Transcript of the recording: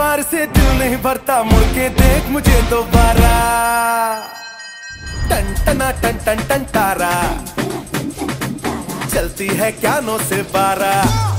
प्यार से दिल नहीं भरता, मुड़ के देख मुझे दोबारा। टन टना टन टन टन तारा, चलती है क्या 9 से 12।